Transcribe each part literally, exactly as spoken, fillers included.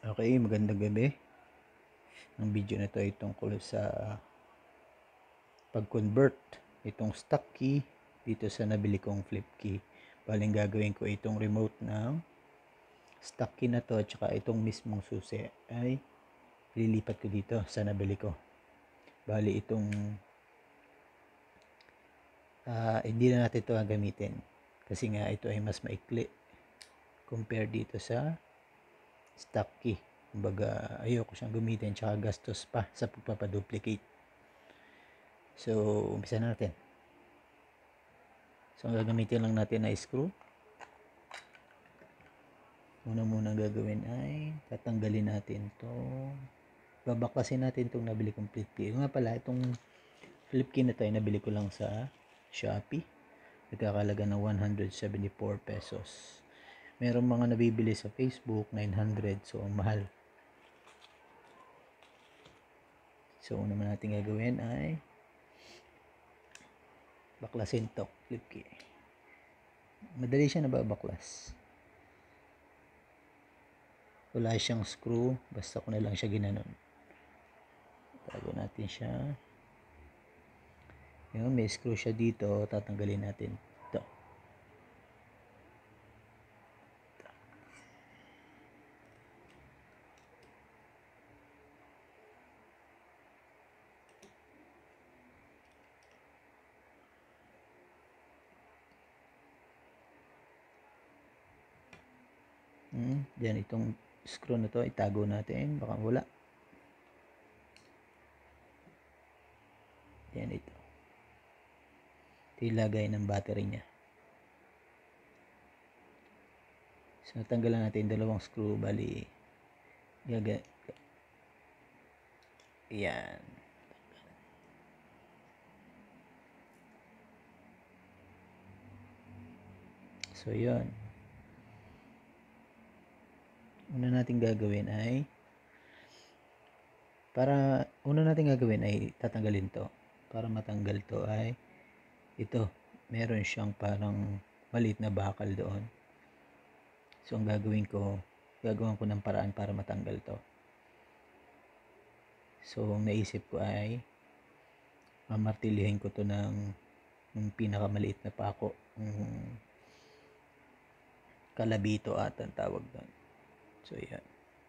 Okay, magandang gabi. Ang video na ito ay tungkol sa pag-convert itong stock key dito sa nabili kong flip key. Baling gagawin ko itong remote ng stock key na to at saka itong mismong susi ay lilipat ko dito sa nabili ko. Bali itong uh, hindi na natin ito gagamitin kasi nga ito ay mas maikli compare dito sa stock key. Kumbaga ayoko siyang gamitin tsaka gastos pa sa pagpapaduplicate. So, umpisa na natin. So, ang gagamitin lang natin ay screw. Una muna gagawin ay tatanggalin natin to. Babaklasin natin itong nabili kong flip key. Nga pala, itong flip key na to ay nabili ko lang sa Shopee. Nagkakalaga ng one hundred seventy-four pesos. Merong mga nabibili sa Facebook, nine hundred. So, ang mahal. So, una naman natin gagawin ay baklasin to flip key. Madali siya nababaklas. Wala siyang screw, basta ko na lang siya ginanon. Tago natin siya. Yun, may screw siya dito, tatanggalin natin ito. Hmm, dyan itong screw na to itago natin, baka wala. Yan ito. Ito ilagay ng battery niya. So natanggalan natin dalawang screw, bali gaga yan. So yun. Una natin gagawin ay para una natin gagawin ay tatanggalin to. Para matanggal to ay ito, meron siyang parang maliit na bakal doon. So ang gagawin ko, gagawin ko ng paraan para matanggal to. So ang naisip ko ay mamartilihin ko to ng, ng pinakamaliit na pako, um, kalabito at ang tawag doon. So yan.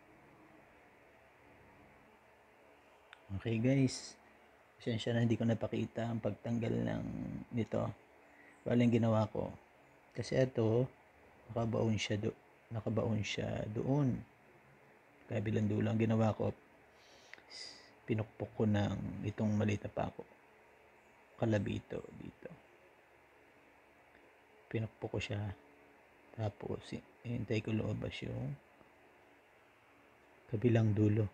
Okay guys, pasensya na hindi ko napakita ang pagtanggal ng nito. Bali ang ginawa ko, kasi ito nakabaon siya do, nakabaon siya doon. Kabilang dulo, ang ginawa ko, pinukpok ko ng itong maliit na pako, kalabito dito. Pinukpok ko siya, tapos hintay ko lumabas yung kabilang dulo.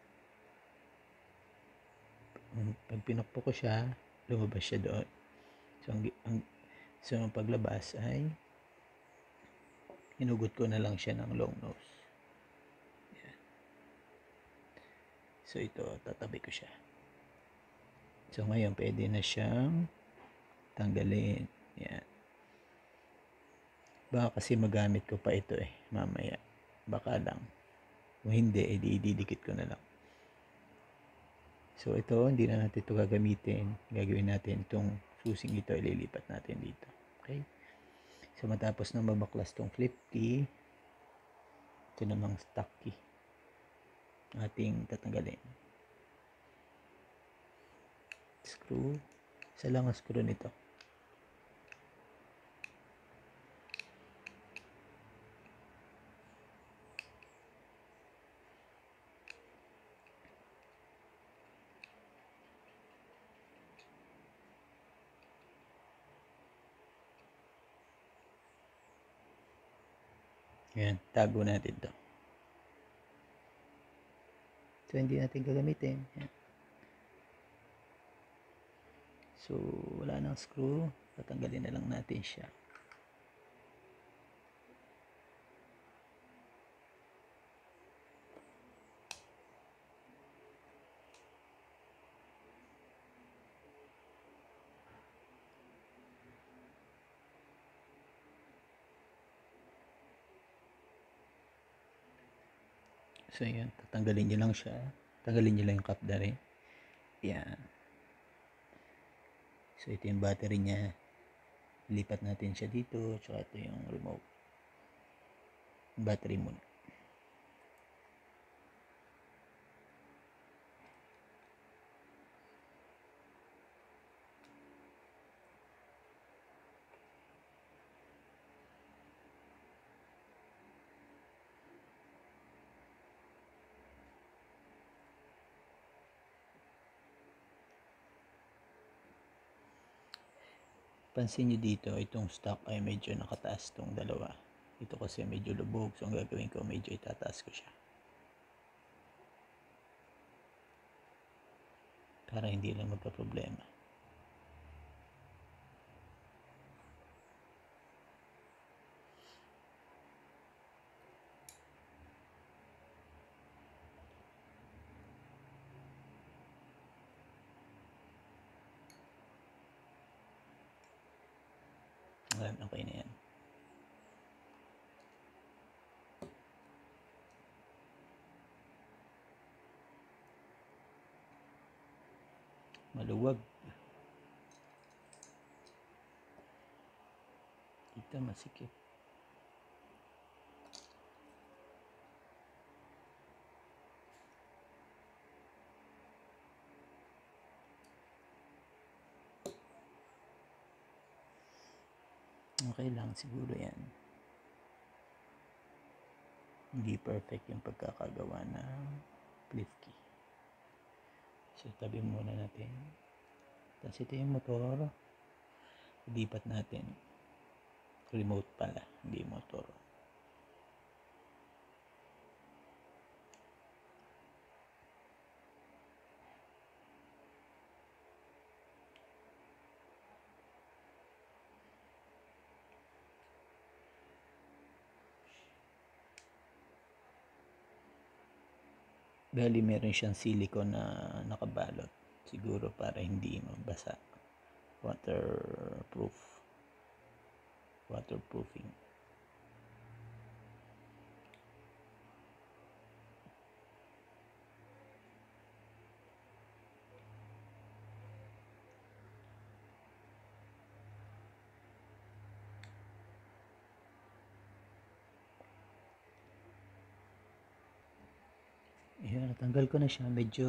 Pag pinukpok ko siya, lumabas siya doon. So ang, ang so ang paglabas ay hinugot ko na lang siya ng long nose. Yan. So ito, tatabi ko siya. So ngayon pwede na siyang tanggalin. Yan. Baka kasi magamit ko pa ito eh mamaya. Baka lang. Kung hindi, edi ididikit ko na lang. So ito, hindi na natin ito gagamitin. Gagawin natin itong susing ito, ililipat natin dito. Okay? So matapos na mabaklas itong flip key, ito namang stock key ating tatanggalin. Screw. Isa lang ang screw nito. Yan, tago natin to. So, hindi natin gagamitin. Yan. So, wala nang screw. Tatanggalin na lang natin siya. So yan, tatanggalin nyo lang siya. Tanggalin nyo lang yung cap na rin. Yan. So ito yung battery niya. Lipat natin siya dito. Tsaka ito yung remote. Battery muna. Pansin nyo dito, itong stock ay medyo nakataas itong dalawa. Ito kasi medyo lubog. So ang gagawin ko, medyo itataas ko siya. Para hindi lang magka-problema. Okay na yan. Maluwag. Dito masikip. Okay lang siguro yan. Hindi perfect yung pagkakagawa ng flip key. So tabi muna natin. Tapos ito yung motor. Lipat natin. Remote pala, hindi motor. Bali meron siyang silicone na nakabalot. Siguro para hindi mabasa. Waterproof. Waterproofing. Ayan, natanggal ko na siya. Medyo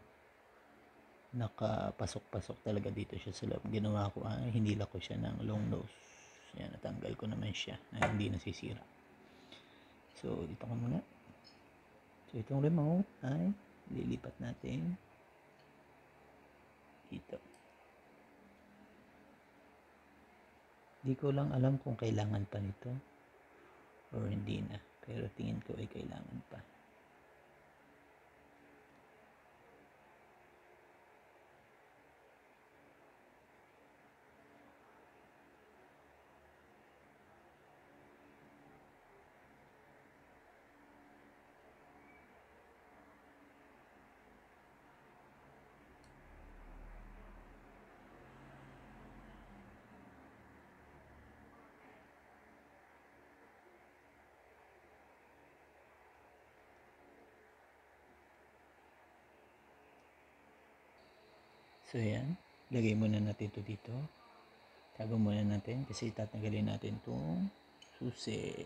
nakapasok-pasok talaga dito siya sa loob. Ginawa ko, ah, hinila ko siya ng long nose. Ayan, natanggal ko naman siya na hindi nasisira. So, dito ka muna. So, itong remote ay lilipat natin dito. Hindi ko lang alam kung kailangan pa nito or hindi na. Pero tingin ko ay kailangan pa. So yan, lagay muna natin ito dito. Tago muna natin kasi tatanggalin natin itong susi.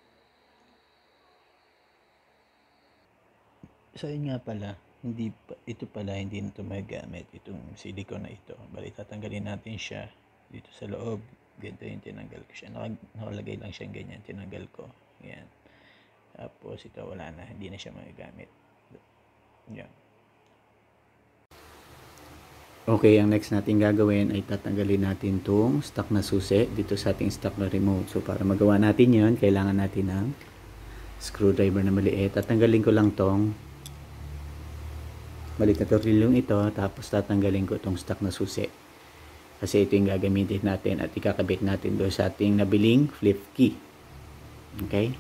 So yun nga pala, hindi ito pala hindi na ito magagamit, itong silicone na ito. Bali tatanggalin natin siya dito sa loob. Ganito yung tinanggal ko siya. Nakalagay lang siya ganyan, tinanggal ko. Yan. Tapos ito wala na, hindi na siya magagamit. Yan. Okay, ang next natin gagawin ay tatanggalin natin itong stock na susi dito sa ating stock na remote. So para magawa natin yon, kailangan natin ng screwdriver na maliit. Tatanggalin ko lang tong maliit na tornilyong ito, tapos tatanggalin ko itong stock na susi. Kasi ito yung gagamitin natin at ikakabit natin doon sa ating nabiling flip key. Okay?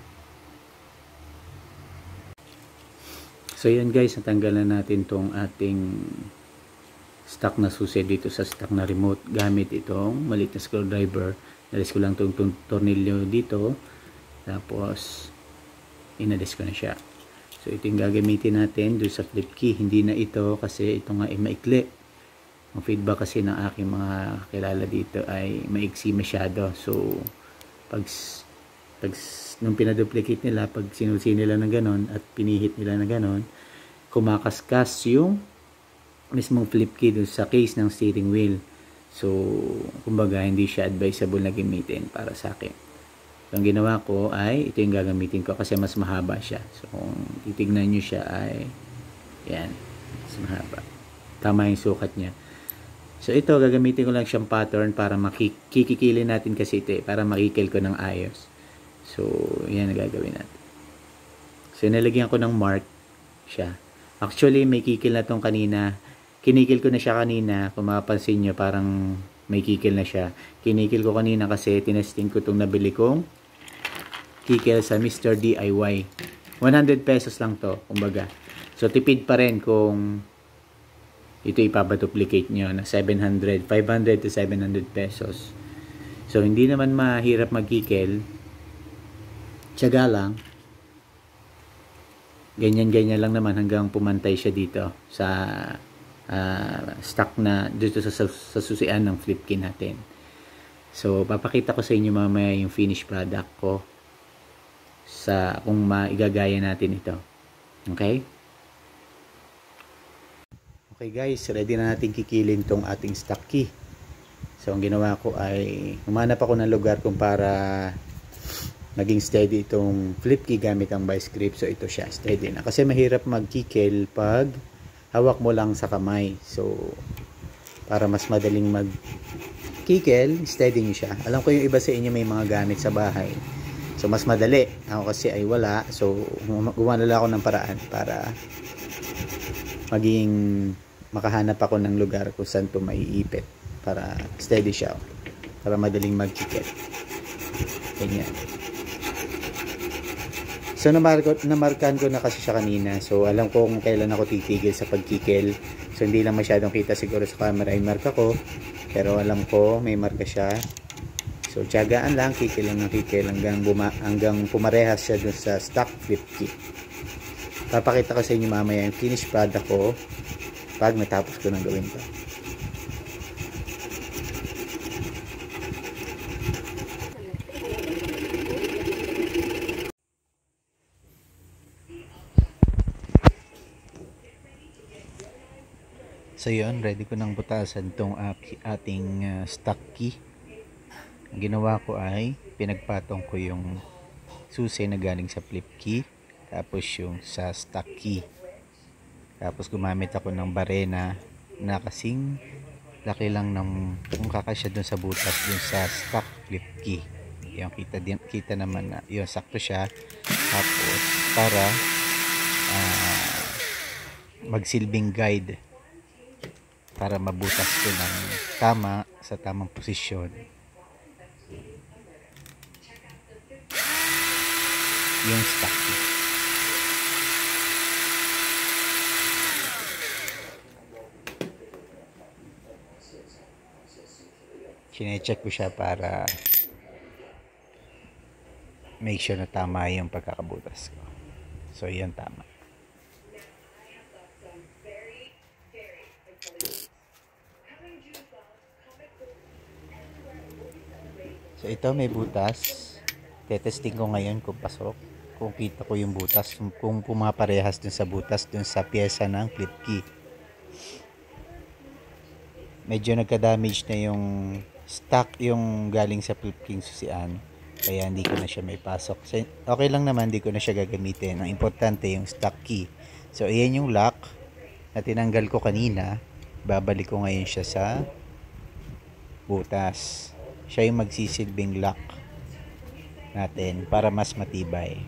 So yan guys, natanggalan natin itong ating stock na susi dito sa stock na remote gamit itong maliit na screwdriver. Nalis ko lang itong tornilyo dito, tapos inalis ko na siya. So ito yung gagamitin natin doon sa flip key. Hindi na ito kasi ito nga ay maikli. Ang feedback kasi ng aking mga kilala dito ay maiksi masyado. So pag, pag nung pinaduplicate nila, pag sinusi nila ng ganon at pinihit nila ng ganon, kumakaskas yung mismong flip key doon sa case ng steering wheel. So kumbaga hindi siya advisable na gamitin para sa akin. Ang ginawa ko ay ito yung gagamitin ko kasi mas mahaba siya. So kung titignan nyo siya ay yan, mas mahaba. Tama yung sukat niya. So ito gagamitin ko lang siyang pattern para makikikilin natin kasi ito eh, para makikil ko ng ayos. So yan ang gagawin natin. So nilagyan ko ng mark siya. Actually may kikil na tong kanina. Kinikil ko na siya kanina. Kung mapapansin nyo parang may kikil na siya. Kinikil ko kanina kasi tinesting ko itong nabili kong kikil sa Mister D I Y. one hundred pesos lang to, kumbaga. So tipid pa rin kung ito ipabaduplicate nyo na seven hundred, five hundred to seven hundred pesos. So hindi naman mahirap magkikil. Tiyaga lang. Ganyan-ganyan lang naman hanggang pumantay siya dito sa uh, stock na dito sa, sa, sa susian ng flip key natin. So papakita ko sa inyo mamaya yung finished product ko sa kung maigagaya natin ito. Okay? Okay guys, ready na natin kikilin tong ating stock key. So ang ginawa ko ay humanap ako ng lugar kung para maging steady itong flip key gamit ang vice grip. So ito siya, steady na. Kasi mahirap magkikil pag hawak mo lang sa kamay. So para mas madaling magkikil, steady nyo siya. Alam ko yung iba sa inyo may mga gamit sa bahay. So mas madali. Ako kasi ay wala. So gumawa ako ng paraan para maging makahanap ako ng lugar kung saan ito maiipit para steady siya. Para madaling magkikil. Ganyan. So namarko, namarkan ko na kasi siya kanina. So alam ko kung kailan ako titigil sa pagkikil. So hindi lang masyadong kita siguro sa camera yung marka ko. Pero alam ko may marka siya. So tiyagaan lang, kikil lang ng kikil hanggang, buma, hanggang pumarehas siya dun sa stock flip key. Papakita ko sa inyo mamaya yung finished product ko pag natapos ko nang gawin to. So yun, ready ko nang butasan tong ating uh, stock key. Ang ginawa ko ay pinagpatong ko yung susi na galing sa flip key tapos yung sa stock key. Tapos gumamit ako ng barena na kasing laki lang ng kung kakasya dun sa butas dun sa stock flip key. Yung kita, din, kita naman na yung sakto siya. Tapos para uh, magsilbing guide para mabutas ko ng tama sa tamang posisyon yung stock key. Chine-check ko siya para make sure na tama yung pagkakabutas ko. So yan tama. So ito may butas. Tetesting ko ngayon kung pasok. Kung kita ko yung butas. Kung pumaparehas dun sa butas dun sa pyesa ng flip key. Medyo nagka-damage na yung stock yung galing sa flip key susian. Kaya hindi ko na siya may pasok. So, okay lang naman, hindi ko na siya gagamitin. Ang importante yung stock key. So ayan yung lock na tinanggal ko kanina. Babalik ko ngayon siya sa butas. Siya yung magsisilbing lock natin para mas matibay.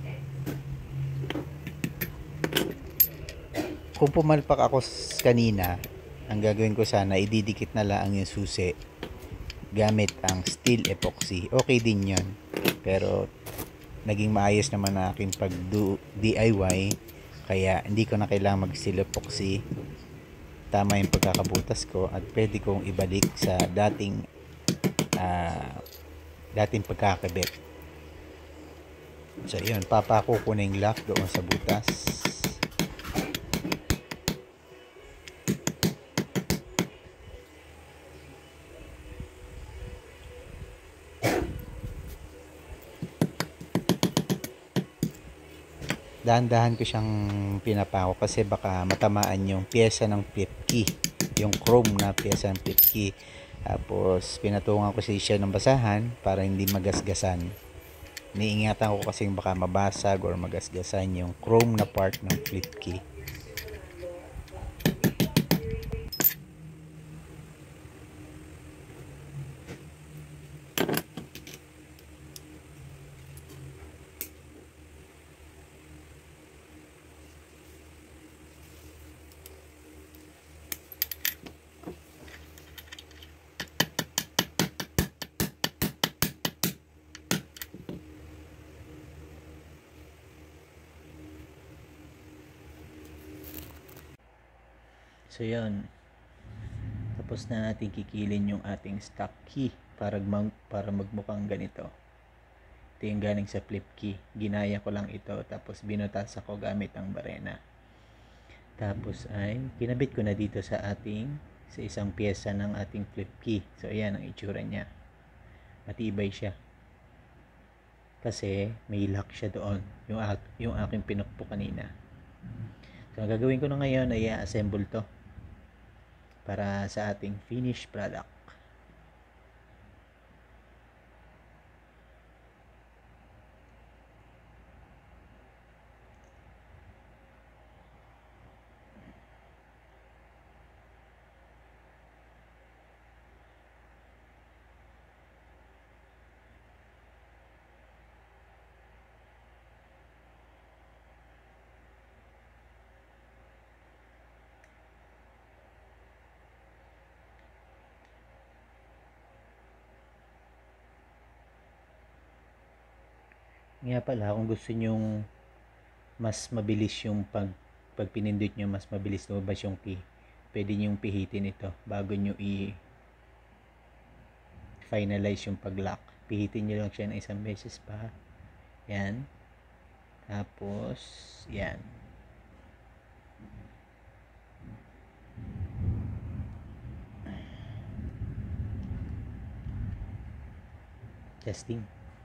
Kung pumalpak ako kanina, ang gagawin ko sana, ididikit na lang yung susi gamit ang steel epoxy. Okay din yun. Pero naging maayos naman na aking pag D I Y. Kaya hindi ko na kailangan mag steel epoxy. Tama yung pagkakabutas ko at pwede kong ibalik sa dating Uh, dating pagkakabit. So yun, papako ko na yung lock doon sa butas. dahan-dahan ko siyang pinapako kasi baka matamaan yung pyesa ng flip key, yung chrome na pyesa ng flip key. Tapos pinatungan ko siya ng basahan para hindi magasgasan. Niingatan ko kasi baka mabasag or magasgasan yung chrome na part ng flip key. So yun, tapos na natin kikilin yung ating stock key para, mag, para magmukhang ganito. Ito yung galing sa flip key. Ginaya ko lang ito tapos binutas ako gamit ang barena. Tapos ay kinabit ko na dito sa ating sa isang pyesa ng ating flip key. So ayan ang itsura niya. Matibay siya. Kasi may lock siya doon. Yung, yung aking pinukpo kanina. So ang gagawin ko na ngayon ay i-assemble to para sa ating finished product. Nga pala, kung gusto nyong mas mabilis yung pag, pag pinindot nyo, mas mabilis lumabas yung key, pwede nyong pihitin ito bago nyo i-finalize yung pag-lock. Pihitin nyo lang siya ng isang beses pa. Yan. Tapos, yan. Testing.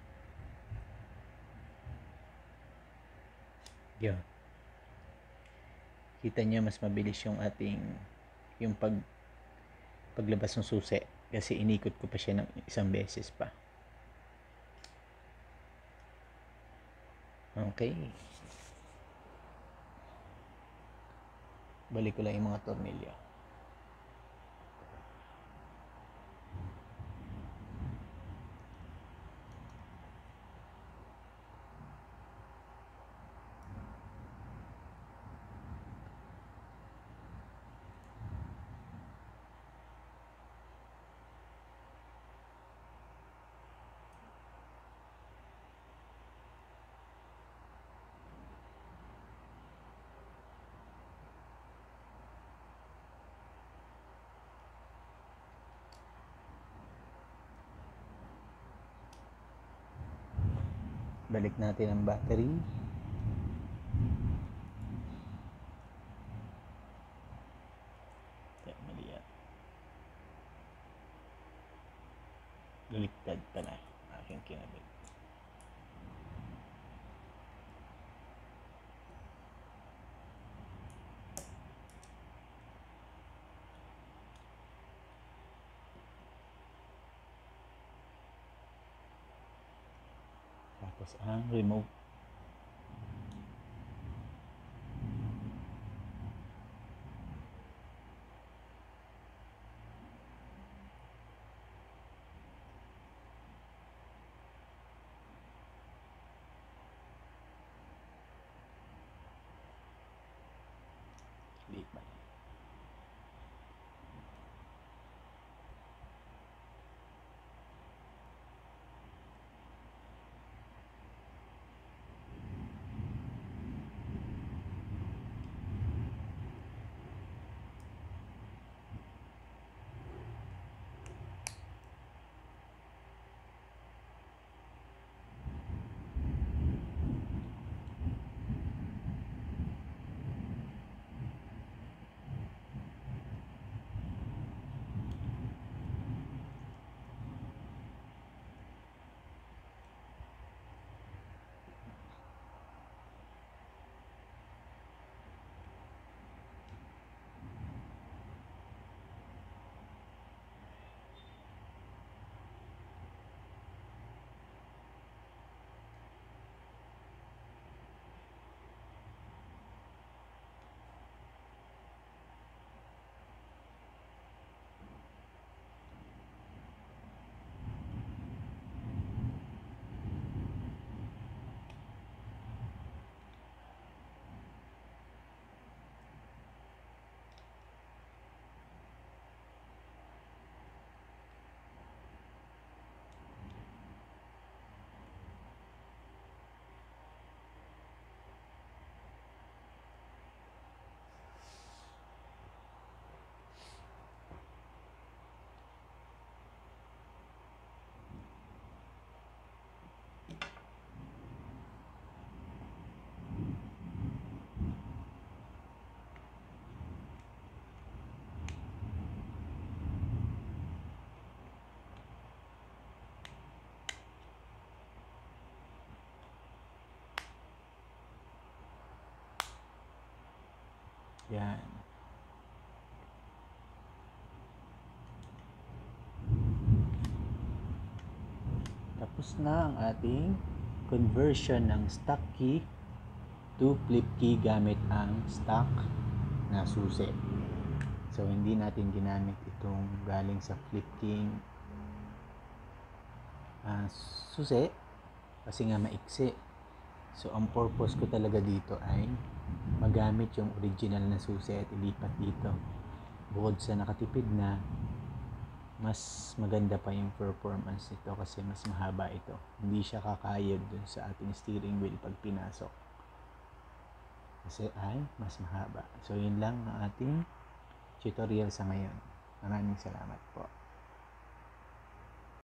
Yun. Kita niyo mas mabilis yung ating yung pag paglabas ng susi kasi inikot ko pa siya ng isang beses pa. Okay. Balik ko lang yung mga tornilyo. Balik natin ang battery. Kaya mali yan. Baliktad pala aking kinabit. Tapos ang remote. Liit ba? Yan. Tapos na ang ating conversion ng stock key to flip key gamit ang stock na susi. So, hindi natin ginamit itong galing sa flip key uh, susi kasi nga maiksi. So, ang purpose ko talaga dito ay magamit yung original na susi at ilipat dito. Bukod sa nakatipid na, mas maganda pa yung performance nito kasi mas mahaba ito. Hindi siya kakayod dun sa ating steering wheel pag pinasok. Kasi ay mas mahaba. So, yun lang ang ating tutorial sa ngayon. Maraming salamat po.